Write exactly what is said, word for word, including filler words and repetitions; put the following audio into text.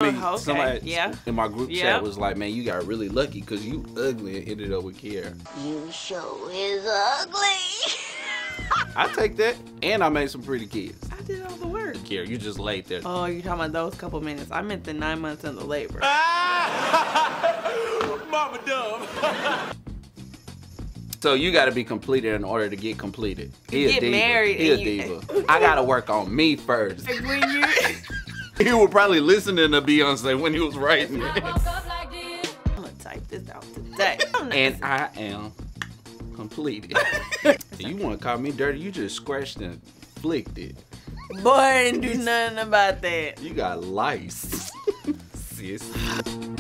okay. Somebody Yeah. in my group Yep. chat was like, man, you got really lucky because you ugly and ended up with Kiera. You show is ugly. I take that. And I made some pretty kids. I did all the work. Kiera, you just laid there. Oh, you talking about those couple minutes? I meant the nine months in the labor. Mama dumb. So you got to be completed in order to get completed. He a get diva. married He a and you- diva. I got to work on me first. Like when you. He was probably listening to Beyonce when he was writing it. I'm gonna type this out today. And I am completed. You want to call me dirty? You just scratched and flicked it. Boy, I didn't do nothing about that. You got lice, sis.